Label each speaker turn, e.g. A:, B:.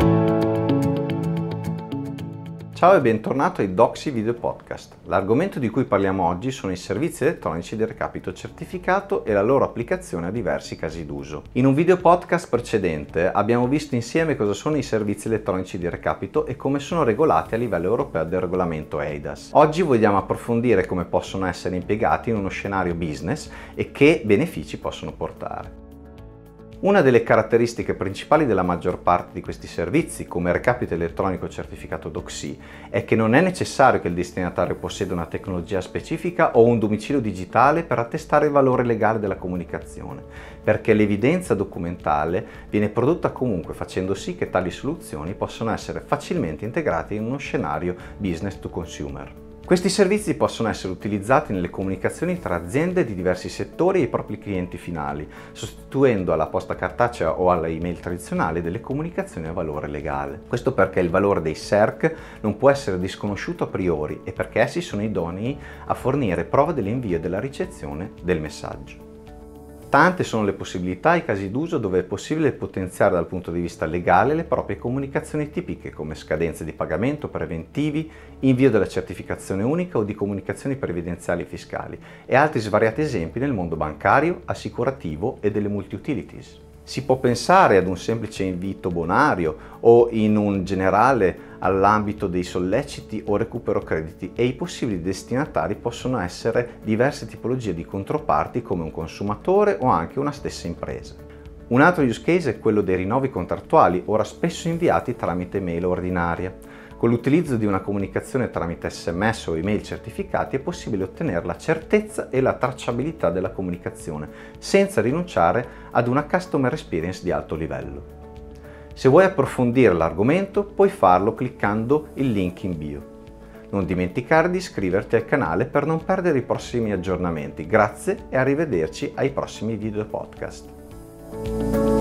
A: Ciao e bentornato ai Doxy Video Podcast. L'argomento di cui parliamo oggi sono i servizi elettronici di recapito certificato e la loro applicazione a diversi casi d'uso. In un video podcast precedente abbiamo visto insieme cosa sono i servizi elettronici di recapito e come sono regolati a livello europeo del regolamento eIDAS. Oggi vogliamo approfondire come possono essere impiegati in uno scenario business e che benefici possono portare. Una delle caratteristiche principali della maggior parte di questi servizi, come recapito elettronico certificato DOCSI, è che non è necessario che il destinatario possieda una tecnologia specifica o un domicilio digitale per attestare il valore legale della comunicazione, perché l'evidenza documentale viene prodotta comunque, facendo sì che tali soluzioni possano essere facilmente integrate in uno scenario business to consumer. Questi servizi possono essere utilizzati nelle comunicazioni tra aziende di diversi settori e i propri clienti finali, sostituendo alla posta cartacea o alla email tradizionale delle comunicazioni a valore legale. Questo perché il valore dei SERC non può essere disconosciuto a priori e perché essi sono idonei a fornire prova dell'invio e della ricezione del messaggio. Tante sono le possibilità e i casi d'uso dove è possibile potenziare dal punto di vista legale le proprie comunicazioni tipiche, come scadenze di pagamento, preventivi, invio della certificazione unica o di comunicazioni previdenziali e fiscali, e altri svariati esempi nel mondo bancario, assicurativo e delle multi-utilities. Si può pensare ad un semplice invito bonario o in un generale all'ambito dei solleciti o recupero crediti, e i possibili destinatari possono essere diverse tipologie di controparti come un consumatore o anche una stessa impresa. Un altro use case è quello dei rinnovi contrattuali, ora spesso inviati tramite mail ordinaria. Con l'utilizzo di una comunicazione tramite SMS o email certificati è possibile ottenere la certezza e la tracciabilità della comunicazione, senza rinunciare ad una customer experience di alto livello. Se vuoi approfondire l'argomento, puoi farlo cliccando il link in bio. Non dimenticare di iscriverti al canale per non perdere i prossimi aggiornamenti. Grazie e arrivederci ai prossimi video podcast.